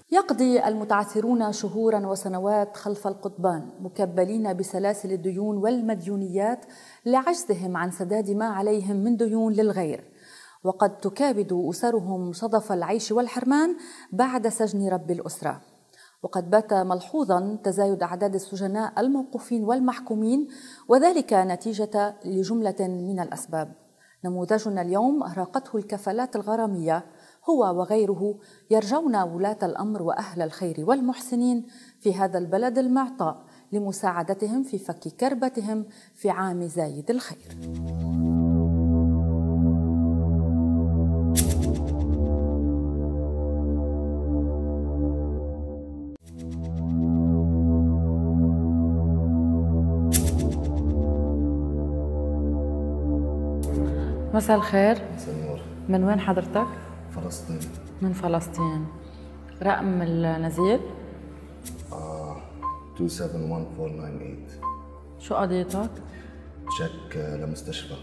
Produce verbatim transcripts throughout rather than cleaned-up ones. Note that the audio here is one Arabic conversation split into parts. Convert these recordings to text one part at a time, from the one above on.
يقضي المتعثرون شهوراً وسنوات خلف القضبان مكبلين بسلاسل الديون والمديونيات لعجزهم عن سداد ما عليهم من ديون للغير، وقد تكابد أسرهم صدف العيش والحرمان بعد سجن رب الأسرة. وقد بات ملحوظاً تزايد أعداد السجناء الموقوفين والمحكومين، وذلك نتيجة لجملة من الأسباب. نموذجنا اليوم أراقته الكفالات الغرامية، هو وغيره يرجون ولاة الأمر وأهل الخير والمحسنين في هذا البلد المعطاء لمساعدتهم في فك كربتهم في عام زايد الخير. مساء الخير. مساء النور. من وين حضرتك؟ فلسطين. من فلسطين. رقم النزيل؟ آه اثنين سبعة واحد أربعة تسعة ثمانية. شو قضيتك؟ تشيك لمستشفى.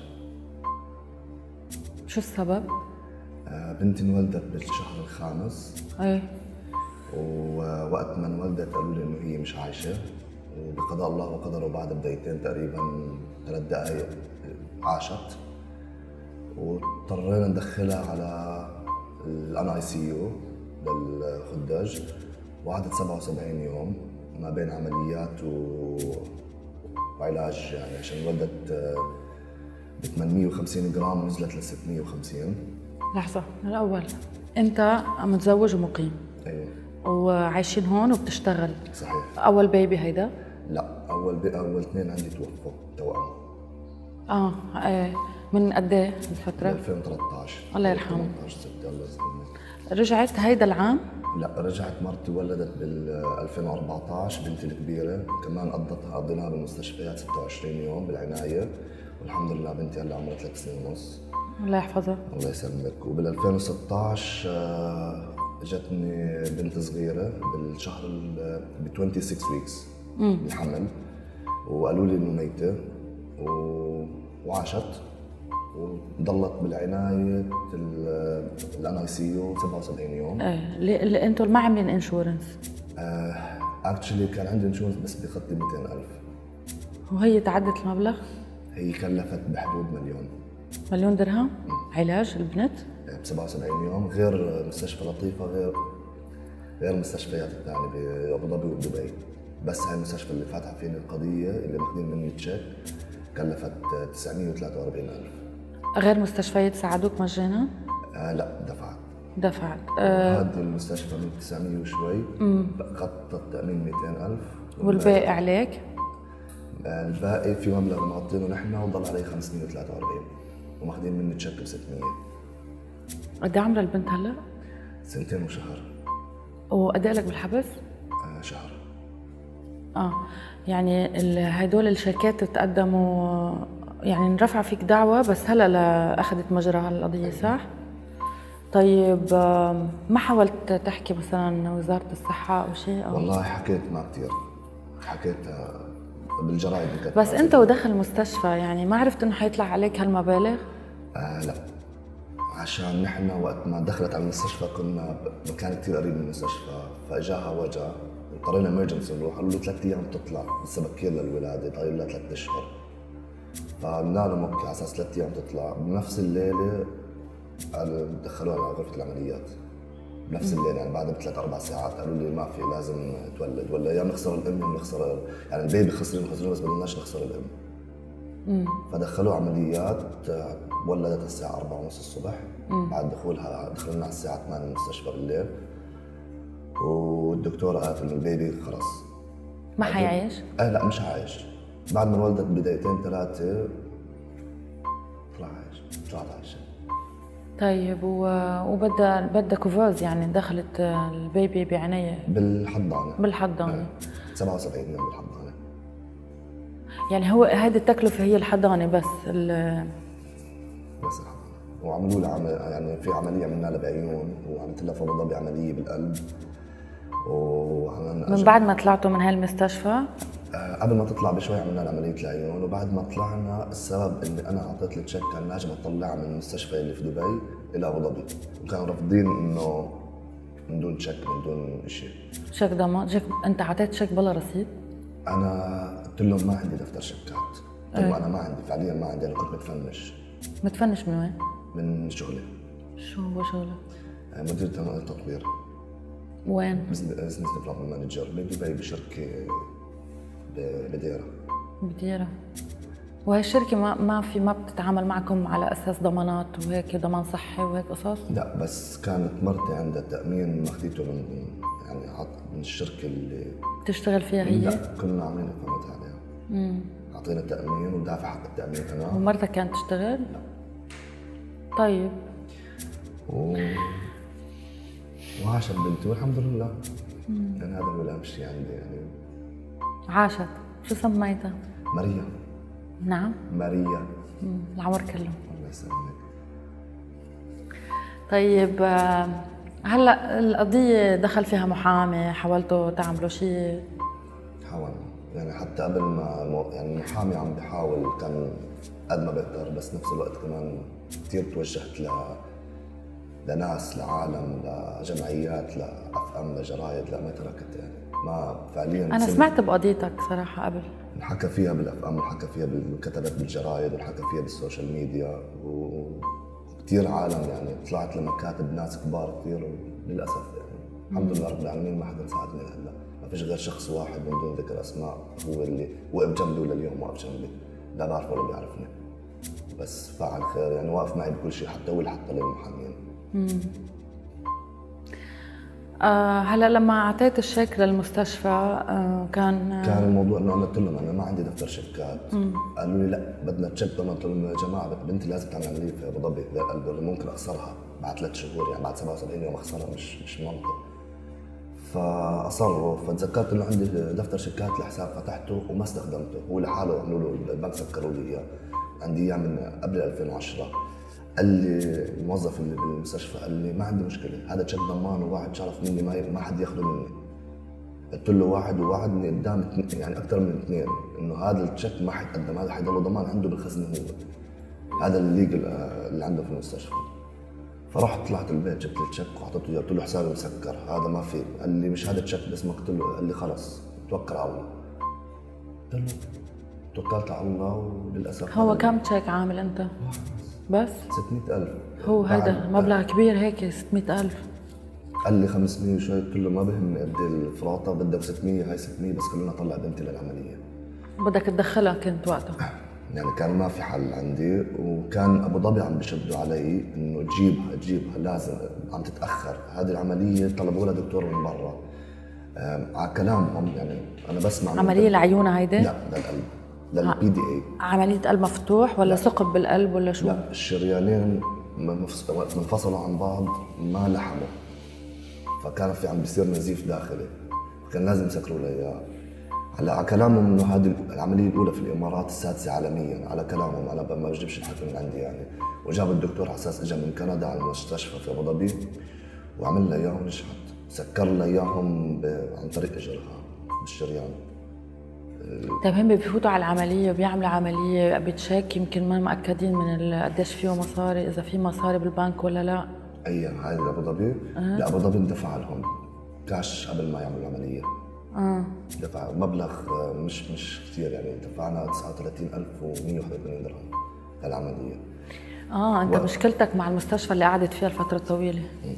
شو السبب؟ آه بنتي انولدت بالشهر الخامس. ايه. ووقت ما انولدت قالوا لي انه هي مش عايشه، وبقضاء الله وقدره بعد بدقيقتين تقريبا ثلاث دقائق عاشت، واضطرينا ندخلها على الان اي سي يو للخداج، وقعدت سبعة وسبعين يوم ما بين عمليات و... وعلاج، يعني عشان ولدت ب ثمانمية وخمسين جرام ونزلت ل ستمية وخمسين. لحظة، من الأول أنت متزوج ومقيم؟ ايوه. وعايشين هون وبتشتغل؟ صحيح. أول بيبي هيدا؟ لا، أول بي أول اثنين عندي توفوا توأم. آه ايه. من قد ايه الفترة؟ ألفين وثلاثة عشر. الله يرحمه. ثمانية عشر ستة الله يسلمك. رجعت هيدا العام؟ لا، رجعت مرتي ولدت بال ألفين وأربعة عشر، بنتي الكبيرة كمان قضتها قضيناها بالمستشفيات ستة وعشرين يوم بالعناية، والحمد لله بنتي هلا عمرها ثلاث سنين ونص. الله يحفظها. الله يسلمك. وبال ألفين وستة عشر اجتني بنت صغيرة بالشهر ب ستة وعشرين ويكس بالحمل، وقالوا لي انه ميتة، وعاشت وضلت بالعناية الان اي سي يو سبعة وسبعين يوم. ايه، اللي انتم ما عاملين انشورنس؟ اكشلي كان عندي انشورنس بس بخطي مئتين ألف. وهي تعدت المبلغ؟ هي كلفت بحدود مليون. مليون درهم؟ علاج البنت؟ ب سبعة وسبعين يوم، غير مستشفى لطيفة، غير غير المستشفيات الثانية بأبو ظبي ودبي. بس هاي المستشفى اللي فاتحة فيني القضية اللي ماخذين مني تشيك كلفت تسعمية وثلاثة وأربعين ألف. غير مستشفيات ساعدوك مجانا؟ آه لا، دفعت. دفعت. آه هذه المستشفى من تسعمية وشوي، غطت التأمين مئتين ألف. والباقي عليك؟ آه الباقي في مبلغ معطينه نحن وضل علي خمسمية وثلاثة وأربعين، وماخذين مني تشيك ب ستمية. قد ايه عمرها البنت هلا؟ سنتين وشهر. وقد ايه لك بالحبس؟ آه شهر. اه يعني هدول الشركات تقدموا، يعني انرفع فيك دعوة بس هلا اخذت مجرى هالقضية، صح؟ طيب ما حاولت تحكي مثلا وزارة الصحة او شيء؟ أو والله حكيت ما كثير، حكيت بالجرايد. بس انت ودخل المستشفى يعني ما عرفت انه حيطلع عليك هالمبالغ؟ آه لا، عشان نحن وقت ما دخلت على المستشفى كنا بمكان كثير قريب من المستشفى، فاجاها وجع اضطرينا امرجنسي نروح، قالوا له ثلاث ايام بتطلع، لسه بكير للولاده، ضايل لها ثلاث اشهر. فقلنا لهم اوكي على اساس ثلاث ايام تطلع. بنفس الليله دخلوها على غرفه العمليات بنفس الليله، يعني بعد بثلاث اربع ساعات قالوا لي ما في، لازم تولد، ولا يا بنخسر الام يا بنخسر، يعني البيبي خسرين خسرين بس بدناش نخسر الام. امم فدخلوها عمليات، ولدت الساعه أربعة ونص الصبح. مم. بعد دخولها دخلنا على الساعه ثمانية المستشفى بالليل، والدكتوره قالت انه البيبي خلص ما حيعيش؟ ايه لا مش عايش. بعد ما ولدت بدقيقتين ثلاثه طلع عايش، طلعت عايشه. طيب وبدها بدها كوفاز، يعني دخلت البيبي بعنايه بالحضانه؟ بالحضانه. سبعة وسبعين يوم بالحضانه. يعني هو هذه التكلفه هي الحضانه بس؟ ال بس الحضانه. وعملوا لها عم... يعني في عمليه عملنا لها بعيون، وعملت لها في ابو ظبي عمليه بالقلب. وعملنا من بعد ما طلعتوا من هالمستشفى؟ آه قبل ما تطلع بشوي عملنا لها عمليه العيون، وبعد ما طلعنا السبب اني انا اعطيت لي تشيك كان لازم اطلعها من المستشفى اللي في دبي الى ابو ظبي، وكانوا رافضين انه من دون تشيك من دون شيء. شيك ضمان؟ شيك انت اعطيت شيك بلا رصيد؟ انا قلت لهم ما عندي دفتر شيكات. قلت لهم انا ما عندي فعليا ما عندي، انا كنت متفنش. متفنش من وين؟ من شغلي. شو هو شغلك؟ مدير تطوير. وين؟ بزنس ديفلوبمنت مانجر بدبي بشركه بديره. بديره. وهي الشركه ما ما في ما بتتعامل معكم على اساس ضمانات وهيك، ضمان صحي وهيك قصص؟ لا بس كانت مرتي عندها تامين ماخذيته من يعني من الشركه اللي بتشتغل فيها هي؟ لا كنا عاملين اقامات عليها. امم اعطينا تامين ودافع حق التامين انا. ومرتك كانت تشتغل؟ لا. طيب. و... وعاشت بنتي والحمد لله. امم يعني هذا هو اهم شيء عندي يعني. عاشت، شو سميتها؟ ماريا. نعم؟ ماريا. امم العمر كله. الله يسلمك. طيب هلا القضية دخل فيها محامي، حاولتوا تعملوا شيء؟ حاولنا يعني حتى قبل ما يعني المحامي عم بيحاول كان قد ما بقدر، بس نفس الوقت كمان كثير توجهت ل لناس لعالم لجمعيات لاف ام لجرايد، لا ما تركت يعني ما فعليا. انا سمعت بقضيتك صراحة قبل، انحكى فيها بالاف ام وحكى فيها بالكتبت بالجرايد وحكى فيها بالسوشيال ميديا وكثير عالم يعني طلعت لمكاتب ناس كبار كثير، وللاسف يعني الحمد لله رب العالمين ما حدا ساعدني لهلا، ما فيش غير شخص واحد من دون ذكر اسماء هو اللي وقف جنبي ولليوم واقف جنبي، لا بعرفه ولا بيعرفني بس فعل خير يعني، واقف معي بكل شيء حتى هو اللي حتى للمحامين. امم آه هلا لما اعطيت الشيك للمستشفى آه كان كان الموضوع انه انا قلت لهم انا ما عندي دفتر شيكات. قالوا لي لا بدنا تشيك ضمان. قلت لهم يا جماعه بنتي لازم تعمل عمليه في ابو ظبي للقلب، ممكن اخسرها بعد ثلاث شهور يعني بعد سبعة وسبعين يوم اخسرها، مش مش منطق. فاصروا، فتذكرت انه عندي دفتر شيكات الحساب فتحته وما استخدمته، هو لحاله عملوا له البنك سكروا لي اياه، عندي اياه من قبل ألفين وعشرة. قال لي الموظف اللي بالمستشفى قال لي ما عندي مشكله، هذا تشيك ضمان وواحد شرف مني ما ما حد ياخذه مني. قلت له واحد ووعدني قدام يعني اكثر من اثنين انه هذا التشيك ما حيتقدم، هذا حيضله ضمان عنده بالخزنه هو، هذا الليجل اللي عنده في المستشفى. فرحت طلعت البيت جبت التشيك وحطيته اياه، قلت له حسابي مسكر هذا ما في. قال لي مش هذا التشيك باسمك. قلت له قال لي خلص توكل على الله. قلت له توكلت على الله وللاسف. هو كم تشيك عامل انت؟ بس ستمئة ألف. هو هيدا مبلغ كبير هيك ستمئة ألف. قال لي خمسمئة وشوي. قلت له ما بهمني قد الفراطه، بدك ستمئة هاي ستمئة بس خلونا نطلع بنتي للعمليه. بدك تدخلها كنت وقتها؟ يعني كان ما في حل عندي، وكان ابو ظبي عم بيشدوا علي انه تجيبها تجيبها لازم عم تتاخر هذه العمليه، طلبوا لها دكتور من برا. على كلامهم يعني انا بسمع عمليه العيونه هيدي؟ لا للقلب للبي دي اي. عمليه قلب مفتوح ولا ثقب بالقلب ولا شو؟ لا الشريانين منفصلوا عن بعض ما لحموا، فكان في عم بيصير نزيف داخلي، فكان لازم يسكروا لي اياه. هلا على كلامهم انه هذه العمليه الاولى في الامارات السادسه عالميا، على كلامهم انا ما بجيبش الحكي من عندي يعني. وجاب الدكتور على اساس اجى من كندا على المستشفى في ابو ظبي وعمل لها اياهم ونجحت، سكر لها اياهم عن طريق اجرها بالشريان. طيب هم بفوتوا على العمليه وبيعملوا عمليه بتشيك يمكن ما مأكدين من قديش فيه مصاري، اذا في مصاري بالبنك ولا لا؟ اي هاي ابو ظبي؟ أه. لا ابو ظبي اندفع لهم كاش قبل ما يعملوا العمليه. اه دفع مبلغ مش مش كثير يعني، دفعنا تسعة وثلاثين ألف ومئة وواحد وثمانين درهم للعمليه. اه انت و... مشكلتك مع المستشفى اللي قعدت فيها الفتره الطويله. م.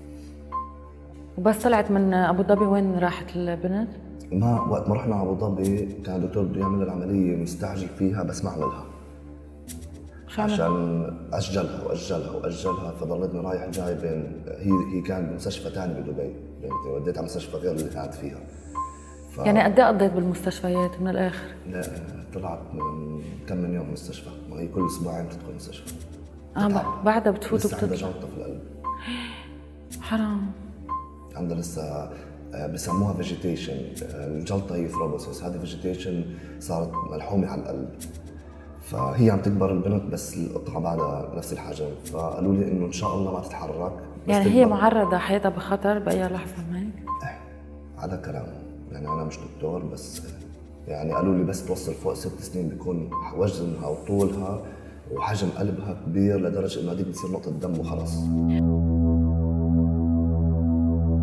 وبس طلعت من ابو ظبي وين راحت البنت؟ ما وقت ما رحنا ابو ظبي كان الدكتور بده يعمل العمليه مستعجل فيها بس ما عملها. شو عمل؟ عشان اجلها واجلها واجلها، فضلتني رايح جاي بين هي هي كانت بمستشفى ثاني بدبي، بنتي وديتها على مستشفى غير اللي كانت فيها. ف... يعني قد ايه قضيت بالمستشفيات من الاخر؟ لا طلعت من كم من يوم مستشفى، ما هي كل اسبوعين تدخل مستشفى. اه بعدها بتفوتوا بتطلع. لسه عندها جلطه في القلب. حرام. عندها لسه بسموها فيجيتيشن، الجلطه هي ثروبوسيس، هذه فيجيتيشن صارت ملحومه على القلب. فهي عم تكبر البنت بس القطعه بعدها نفس الحجم، فقالوا لي انه ان شاء الله ما تتحرك. يعني هي معرضه حياتها بخطر باي لحظه هيك؟ على كلامهم يعني انا مش دكتور بس يعني قالوا لي بس توصل فوق ست سنين بيكون وزنها وطولها وحجم قلبها كبير لدرجه انه هذيك بتصير نقطه دم وخلص.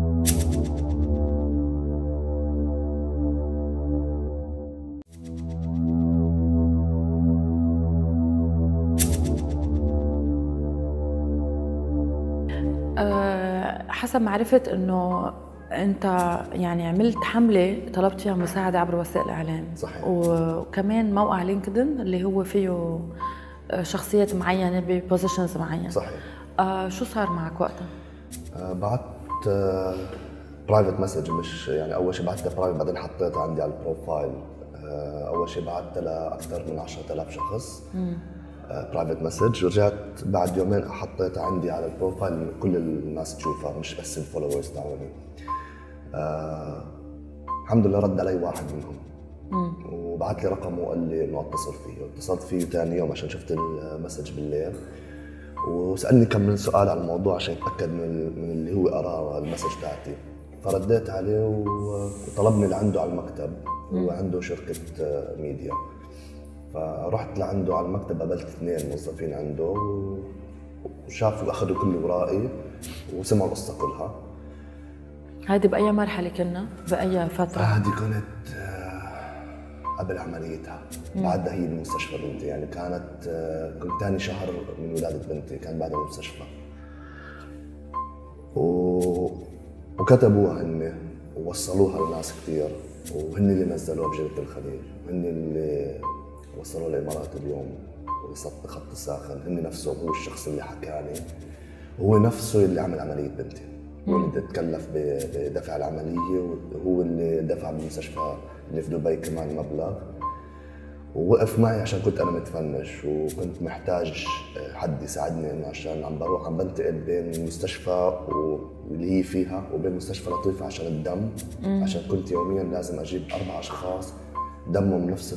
حسب ما عرفت انه انت يعني عملت حمله طلبت فيها مساعده عبر وسائل الاعلام. صحيح. وكمان موقع لينكدين اللي هو فيه شخصيات معينه ببوزيشنز معينه. صحيح. آه شو صار معك وقتها؟ آه بعت آه برايفت مسج، مش يعني اول شيء بعتها برايفت بعدين حطيتها عندي على البروفايل. آه اول شيء بعتها لاكثر من عشرة آلاف شخص برايفت مسج، ورجعت بعد يومين حطيتها عندي على البروفايل كل الناس تشوفها مش بس الفولورز تاعوني. آه الحمد لله رد علي واحد منهم وبعث لي رقمه وقال لي انه اتصل فيه، واتصلت فيه ثاني يوم عشان شفت المسج بالليل وسالني كم من سؤال على الموضوع عشان يتاكد من من اللي هو قراه المسج تاعتي. فرديت عليه وطلبني لعنده على المكتب، هو عنده شركه ميديا. فرحت لعنده على المكتب، قابلت اثنين موظفين عنده وشافوا اخذوا كل ورائي وسمعوا القصه كلها. هيدي باي مرحله كنا؟ باي فتره؟ هذه كانت قبل عمليتها، بعدها هي بالمستشفى بنتي، يعني كانت كنت ثاني شهر من ولاده بنتي، كان بعد المستشفى. و... وكتبوها هن ووصلوها لناس كثير، وهن اللي نزلوها بجريدة الخليج، وهن اللي وصلوا لإمارات اليوم وخط الساخن. هن نفسهم، هو الشخص اللي حكاني هو نفسه اللي عمل عملية بنتي، هو اللي تكلف بدفع العملية، وهو اللي دفع بالمستشفى اللي في دبي كمان مبلغ، ووقف معي عشان كنت انا متفنش وكنت محتاج حد يساعدني، انه عشان عم بروح عم بنتقل بين المستشفى واللي هي فيها وبين مستشفى لطيفه عشان الدم. مم. عشان كنت يوميا لازم اجيب اربع اشخاص دمهم نفس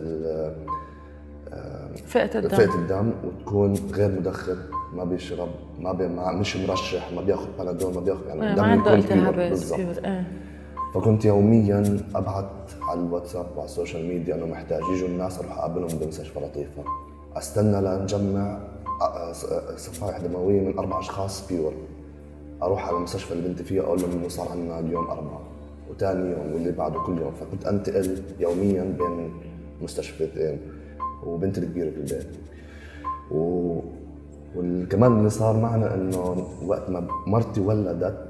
فئه الدم فئه الدم وتكون غير مدخن، ما بيشرب، ما بي مش مرشح، ما بياخذ بنادول، ما بياخذ يعني الدم يكون التهابات بالضبط. فكنت يوميا ابعث على الواتساب وعلى السوشيال ميديا انه محتاج يجوا الناس اروح اقابلهم بمستشفى لطيفه، استنى لنجمع صفائح دمويه من اربع اشخاص بيور، اروح على المستشفى اللي بنتي فيها اقول لهم انه صار عندنا اليوم اربعه، وثاني يوم واللي بعده كل يوم. فكنت انتقل يوميا بين مستشفيتين وبنتي الكبيره في البيت. و... وكمان اللي صار معنا انه وقت ما مرتي ولدت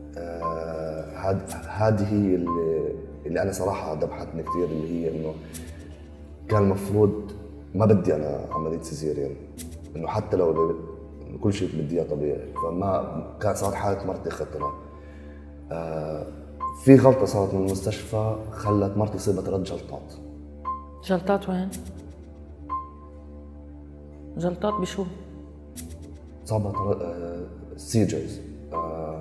هذه هي اللي اللي انا صراحه ذبحتني كثير، اللي هي انه كان المفروض ما بدي انا عمليه سيزيريان، انه حتى لو كل شيء بدي اياه طبيعي، فما كان صار حاله مرتي خطره. آه في غلطه صارت من المستشفى خلت مرتي يصيبها ثلاث جلطات. جلطات وين؟ جلطات بشو؟ صابها آه سيجرز. آه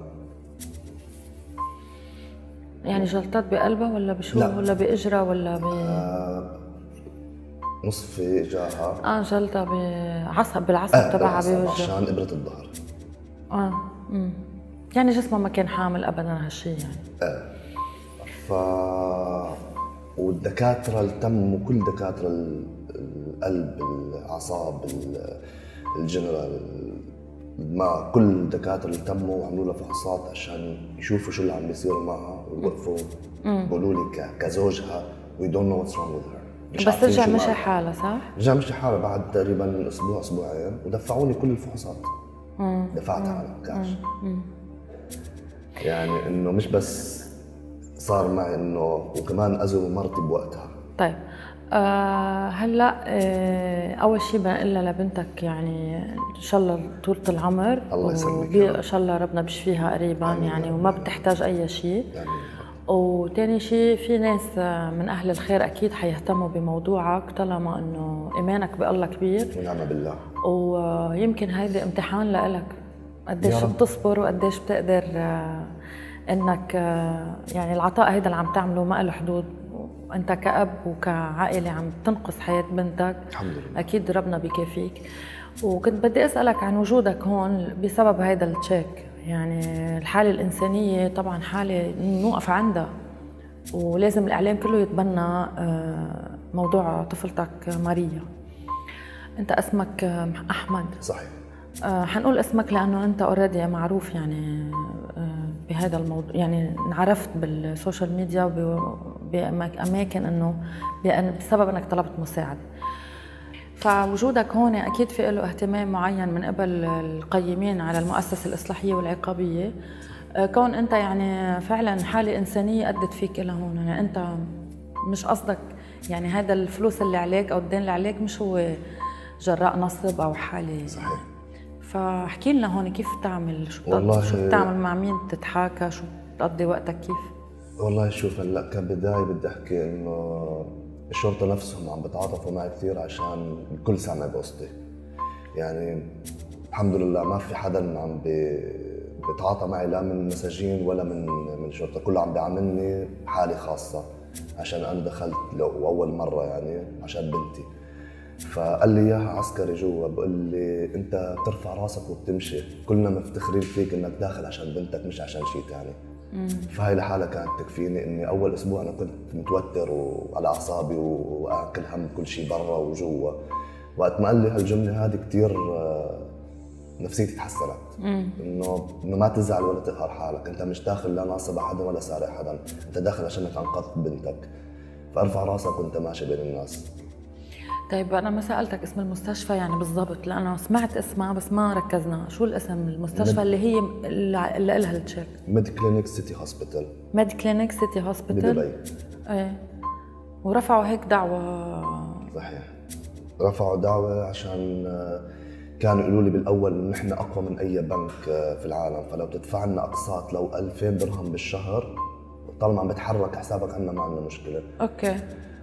يعني جلطات بقلبها ولا بشو؟ لا. ولا باجرها ولا ب آه نصف اجاها. اه جلطه بعصب بالعصب آه تبعها بوجهها عشان ابره الظهر. اه امم يعني جسمها ما كان حامل ابدا هالشيء يعني. اه ف والدكاتره التم وكل دكاتره القلب، الاعصاب، الجنرال، ما كل دكاتره اللي تموا وعملوا لها فحوصات عشان يشوفوا شو اللي عم بيصير معها ويوقفوا بيقولوا لي كزوجها we don't know what's wrong with her. بس رجع مشي حالها صح؟ رجع مشي حالها بعد تقريبا اسبوع اسبوعين ودفعوني كل الفحوصات. مم. دفعتها انا كاش. يعني انه مش بس صار معي انه وكمان اذوا مرتي بوقتها. طيب آه هلا آه اول شيء بنقول لها لبنتك يعني ان شاء الله طولة العمر، الله يسلمك، ان شاء الله ربنا بيشفيها قريبا يعني وما بتحتاج اي شيء. وثاني شيء في ناس من اهل الخير اكيد حيهتموا بموضوعك طالما انه ايمانك بالله كبير ونعم بالله، ويمكن هيدي امتحان لإلك قديش بتصبر وقديش بتقدر انك يعني العطاء هيدا اللي عم تعمله ما له حدود، وانت كأب وكعائله عم تنقذ حياه بنتك الحمد لله اكيد ربنا بيكافيك. وكنت بدي اسالك عن وجودك هون بسبب هيدا التشيك، يعني الحاله الانسانيه طبعا حاله نوقف عندها ولازم الاعلام كله يتبنى موضوع طفلتك ماريا. انت اسمك احمد صحيح؟ أه حنقول اسمك لانه انت اوريدي معروف يعني أه بهذا الموضوع، يعني انعرفت بالسوشيال ميديا باماكن انه بسبب انك طلبت مساعده. فوجودك هون اكيد في له اهتمام معين من قبل القيمين على المؤسسه الاصلاحيه والعقابيه. كون انت يعني فعلا حاله انسانيه ادت فيك الى هون، يعني انت مش قصدك يعني هذا الفلوس اللي عليك او الدين اللي عليك مش هو جراء نصب او حاله. صحيح. فاحكي لنا هون كيف بتعمل، شو والله شو بتعمل مع مين بتتحاكى، شو بتقضي وقتك كيف؟ والله شوف هلا كبدايه بدي احكي انه الشرطه نفسهم عم بتعاطفوا معي كثير عشان الكل سامع بقصتي. يعني الحمد لله ما في حدا عم بيتعاطى معي لا من مساجين ولا من من الشرطه، كله عم بيعاملني حالي خاصه عشان انا دخلت واول مره يعني عشان بنتي. فقال لي اياها عسكري جوا بقول لي انت بترفع راسك وبتمشي، كلنا مفتخرين فيك انك داخل عشان بنتك مش عشان شيء ثاني. فهي لحالها كانت تكفيني اني اول اسبوع انا كنت متوتر وعلى اعصابي واكل هم كل شيء برا وجوا. وقت ما قال لي هالجمله هذه كثير نفسيتي تحسنت، انه انه ما تزعل ولا تقهر حالك، انت مش داخل لا ناصب حدا ولا سارق حدا، انت داخل عشانك انقذت بنتك، فارفع راسك وانت ماشي بين الناس. طيب انا ما سالتك اسم المستشفى يعني بالضبط، لانه سمعت اسمها بس ما ركزنا، شو الاسم المستشفى اللي هي اللي لها التشيك؟ ميد كلينيك سيتي هوسبيتال. ميد كلينيك سيتي هوسبيتال بدبي. ايه، ورفعوا هيك دعوه. صحيح، رفعوا دعوه عشان كانوا يقولوا لي بالاول انه نحن اقوى من اي بنك في العالم، فلو تدفع لنا اقساط لو ألفين درهم بالشهر طالما عم بتحرك حسابك عنا ما عندنا مشكله. اوكي.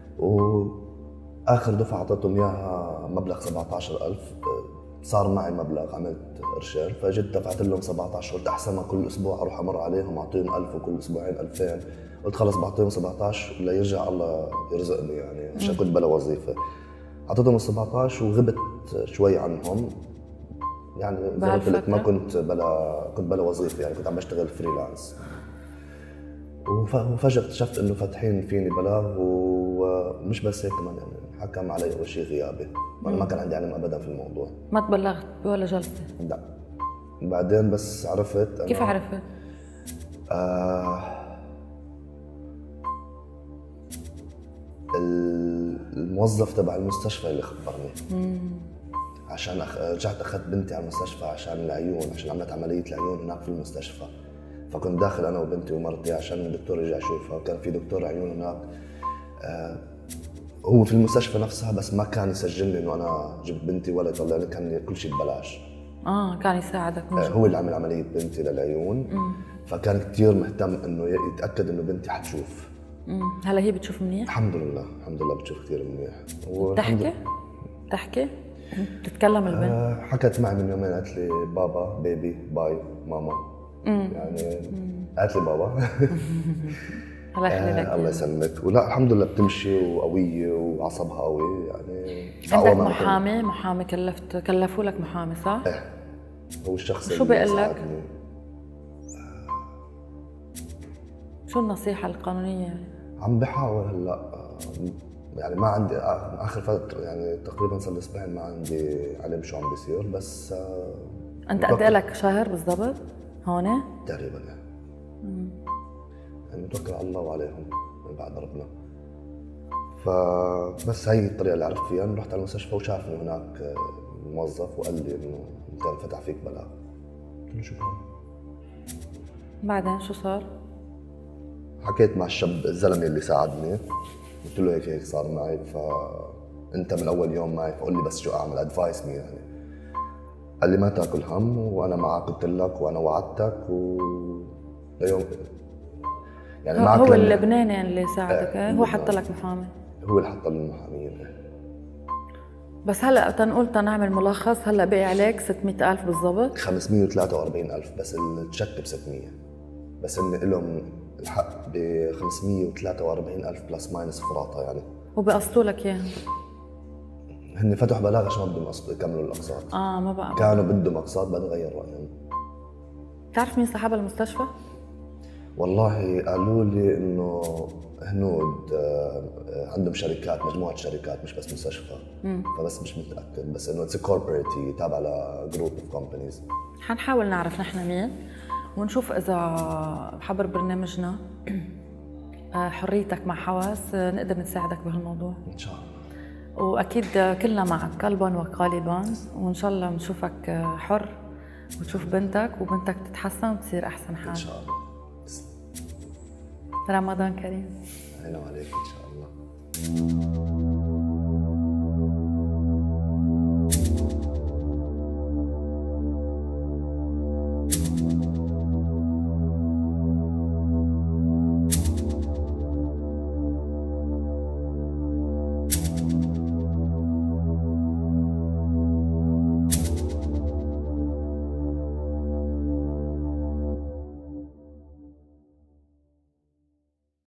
واخر دفعه اعطيتهم اياها مبلغ سبعة عشر ألف، صار معي مبلغ عملت قرشين، فجيت دفعت لهم سبعة عشر، قلت احسن ما كل اسبوع اروح امر عليهم اعطيهم ألف وكل اسبوعين ألفين، قلت خلص بعطيهم سبعة عشر ليرجع الله يرزقني يعني عشان كنت بلا وظيفه. اعطيتهم ال سبعة عشر وغبت شوي عنهم، يعني زي ما قلت لك ما كنت بلا كنت بلا وظيفه، يعني كنت عم بشتغل فريلانس. وفجأة اكتشفت انه فاتحين فيني بلاغ، ومش بس هيك كمان يعني حكم علي اول شيء غيابي، وانا ما كان عندي علم ابدا في الموضوع. ما تبلغت بولا جلسه؟ لا. بعدين بس عرفت أنا. كيف عرفت؟ آه الموظف تبع المستشفى اللي خبرني. مم. عشان أخ... رجعت اخذت بنتي على المستشفى عشان العيون، عشان عملت عمليه العيون هناك في المستشفى، فكنت داخل انا وبنتي ومرتي عشان الدكتور يجي يشوفها، كان في دكتور عيون هناك آه هو في المستشفى نفسها، بس ما كان يسجل لي انه انا جبت بنتي ولا يطلع لي، كان كل شيء ببلاش. اه كان يساعدك. آه هو اللي عمل عمليه بنتي للعيون. مم. فكان كثير مهتم انه يتاكد انه بنتي حتشوف. امم هلا هي بتشوف منيح؟ الحمد لله الحمد لله بتشوف كثير منيح. بتحكي؟ بتحكي؟ بتتكلم البنت؟ آه حكت معي من يومين، قالت لي بابا بيبي باي ماما. مم. يعني قالت لي بابا. الله يخلي لك. آه الله يسلمك. ولا الحمد لله بتمشي وقويه وعصبها قوي يعني. عندك محامي؟ محامي كلفت كلفوا لك محامي صح؟ ايه هو الشخص شو بيقول لك؟ شو النصيحة القانونية يعني؟ عم بحاول هلا يعني، ما عندي اخر فترة يعني تقريبا صار لي اسبوعين ما عندي علم شو عم بيصير، بس انت قد لك شهر بالضبط هون؟ تقريبا يعني. امم يعني متوكل على الله وعليهم من بعد ربنا. فبس هي الطريقة اللي عرفت فيها، رحت على المستشفى وشافني هناك موظف وقال لي انه انت انفتح فيك بلاغ. قلت له شكرا. بعدين شو صار؟ حكيت مع الشاب الزلمه اللي ساعدني، قلت له هيك هيك صار معي، فانت من اول يوم معي فقول لي بس شو اعمل، ادفايس مي يعني. قال لي ما تاكل هم وانا معك قلت لك وانا وعدتك و ليوم يعني معك. هو اللبناني اللي ساعدك؟ اه هو حط لك محامي؟ هو اللي حط لي المحاميين. بس هلا تنقول تنعمل ملخص، هلا بقي عليك ستمية ألف بالضبط؟ خمسمية وثلاثة وأربعين ألف بس التشيك ب ستمية، بس ان لهم الحق ب خمسمية وثلاثة وأربعين ألف بلس ماينس فراطه يعني. وبقسطوا لك اياها؟ هن فتحوا بلاغ عشان ما بدهم يكملوا الاقساط. اه ما بقى كانوا بدهم اقساط بعدين غير رايهم. بتعرف مين صاحب المستشفى؟ والله قالوا لي انه هنود عندهم شركات، مجموعه شركات مش بس مستشفى. مم. فبس مش متاكد، بس انه اتس كوربريت تابع لجروب اوف كومبانيز. حنحاول نعرف نحن مين ونشوف اذا بحضر برنامجنا حريتك مع حواس نقدر نساعدك بهالموضوع ان شاء الله. واكيد كلنا معك قلبا وقالبا، وان شاء الله بنشوفك حر وتشوف بنتك وبنتك تتحسن وتصير احسن حال ان شاء الله. رمضان كريم. علينا وعليك ان شاء الله.